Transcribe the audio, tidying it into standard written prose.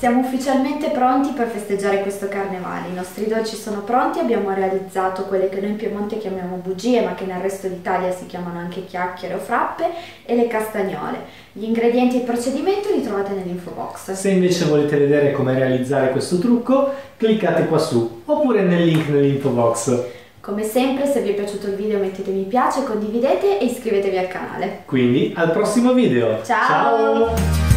Siamo ufficialmente pronti per festeggiare questo carnevale. I nostri dolci sono pronti, abbiamo realizzato quelle che noi in Piemonte chiamiamo bugie, ma che nel resto d'Italia si chiamano anche chiacchiere o frappe, e le castagnole. Gli ingredienti e il procedimento li trovate nell'info box. Se invece volete vedere come realizzare questo trucco, cliccate qua su, oppure nel link nell'info box. Come sempre, se vi è piaciuto il video mettete mi piace, condividete e iscrivetevi al canale. Quindi al prossimo video. Ciao!